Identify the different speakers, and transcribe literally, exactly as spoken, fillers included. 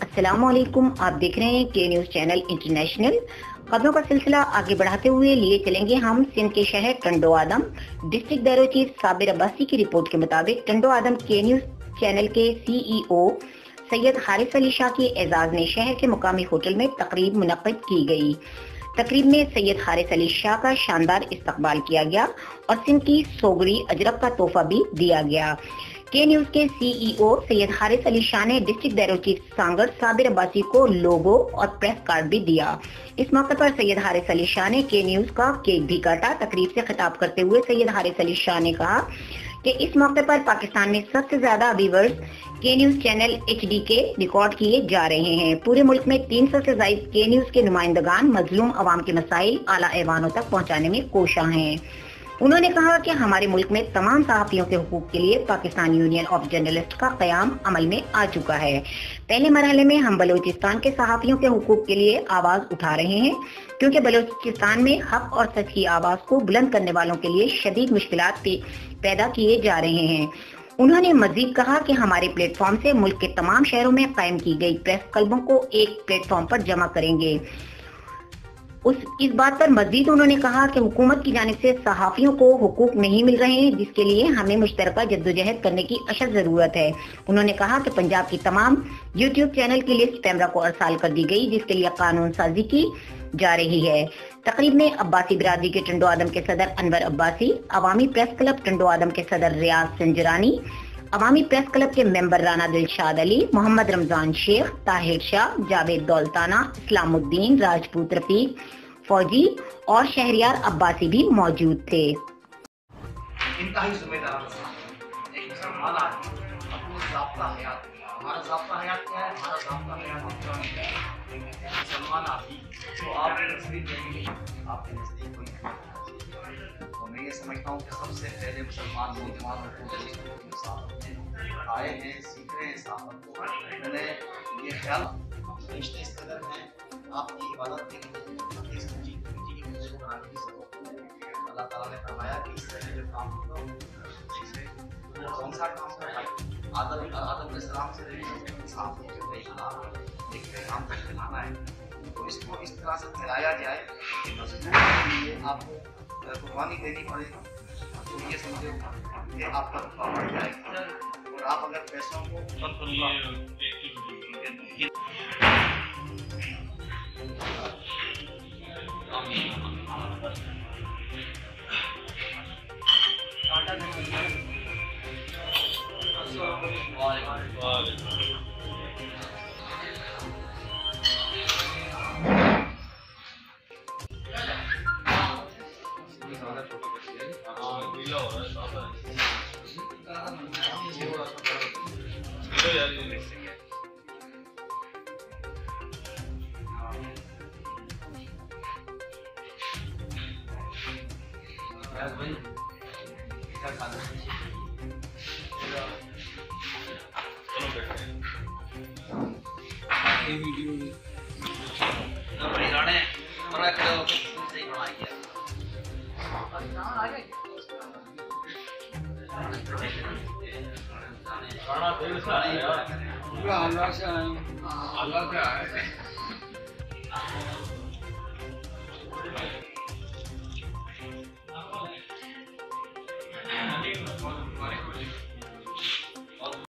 Speaker 1: अस्सलामुअलैकुम। आप देख रहे हैं के न्यूज़ चैनल इंटरनेशनल। खबरों का सिलसिला आगे बढ़ाते हुए लिए चलेंगे हम सिंध के शहर Tando Adam. District bureau chief Sabir Abbasi की रिपोर्ट के मुताबिक टंडो आदम के न्यूज़ चैनल के सीईओ सैयद हारिस अली शाह के एजाज में शहर के मुकामी होटल में तकरीब मुनक्किद की गई। तकरीब में सैयद हारिस अली शाह का शानदार इस्तकबाल किया गया और सिंध की सोगड़ी अजरक का तोहफा भी दिया गया। के न्यूज के सीईओ सैयद हारिस अली शाह ने district bureau chief Sanghar Sabir Abbasi को लोगो और प्रेस कार्ड भी दिया। इस मौके पर सैयद हारिस अली शाह ने के न्यूज का केक भी काटा। तकरीब से खिताब करते हुए सैयद हारिस अली शाह ने कहा कि इस मौके पर पाकिस्तान में सबसे ज्यादा व्यूअर्स के न्यूज चैनल एच डी के रिकॉर्ड किए जा रहे हैं। पूरे मुल्क में तीन सौ से ज्यादा के न्यूज के नुमाइंदगान मजलूम अवाम के मसाइल आला ऐवानों तक पहुँचाने में कोशा हैं। उन्होंने कहा कि हमारे मुल्क में तमाम सहाफियों के हुकूक के लिए पाकिस्तान यूनियन ऑफ जर्नलिस्ट का कयाम अमल में आ चुका है। पहले मरहले में हम बलूचिस्तान के सहाफियों के हुकूक के लिए आवाज उठा रहे हैं, क्योंकि बलूचिस्तान में हक और सच की आवाज को बुलंद करने वालों के लिए शदीद मुश्किलात पैदा किए जा रहे हैं। उन्होंने मजीद कहा कि हमारे प्लेटफॉर्म से मुल्क के तमाम शहरों में कायम की गई प्रेस क्लबों को एक प्लेटफॉर्म पर जमा करेंगे। उस इस बात पर मजीद उन्होंने कहा कि हुकूमत की जानिब से सहाफियों को हुकूक नहीं मिल रहे हैं, जिसके लिए हमें मुश्तरका जद्दोजहद करने की अशद जरूरत है। उन्होंने कहा कि पंजाब की तमाम यूट्यूब चैनल की लिस्ट पैमरा को अरसाल कर दी गई, जिसके लिए कानून साजी की जा रही है। तकरीब में अब्बासी बिरादरी के टंडो आदम के सदर अनवर अब्बासी, अवामी प्रेस क्लब टंडो आदम के सदर रियाज संजरानी, अवामी प्रेस क्लब के मेंबर राना दिलशाद अली, मोहम्मद रमजान शेख, ताहिर शाह, जावेद दौलताना, इस्लामुद्दीन राजपूत, रफीक फौजी और शहरियार अब्बासी भी मौजूद थे।
Speaker 2: इनका ही जिम्मेदार एक मुसलमान आदमी अपनी ज़ाब्ता हयात, हमारा ज़ाब्ता हयात क्या है? हमारा ज़ाब्ता हयात मुसलमान आदमी तो आप तस्वीर देंगे आपके नज़दीक कोई तो मैं ये समझता हूँ कि सबसे पहले मुसलमान नौजवान आए हैं, सीख रहे हैं साहब को। मैंने ये ख्याल रिश्ते इस कदर हैं आपकी इबादत के लिए अल्लाह ताला ने फरमाया कि इस तरह जो काम होगा वो कौन सा काम है? आदम आदम अलैहिस्सलाम से लेकर साफ जो एक पैगाम तक फैलाना है, तो इसको इस तरह से फैलाया जाए कि मजबूत के लिए आपको कुर्बानी देनी पड़ेगी। तो ये समझो कि आपका रुतबा बढ़ जाएगा और आप अगर पैसों को